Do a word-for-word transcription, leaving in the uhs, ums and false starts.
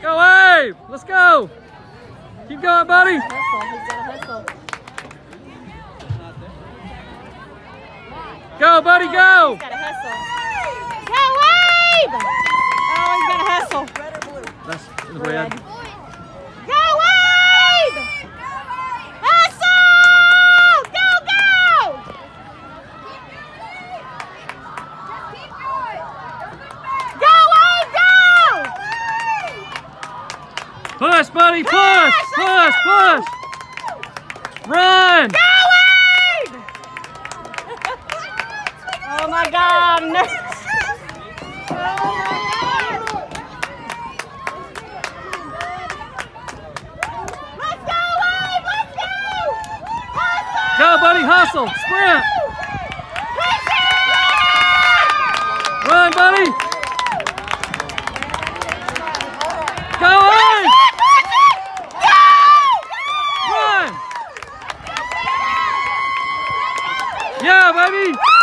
Go, Abe! Let's go! Keep going, buddy! Hustle. He's got to hustle. Go, buddy, go! He's got to hustle. Go, Abe! Oh, he's got to hustle. That's red. Red. Go, Abe! Hustle! Go, go! Go, Abe, go! Push, buddy, push! Push, push! Run! Go, Abe! Oh my God! No. Oh my God! Let's go, Abe! Let's go! Hustle! Go, buddy, hustle! Sprint! Push it! Run, buddy! Go, Abe! Run! Yeah, baby!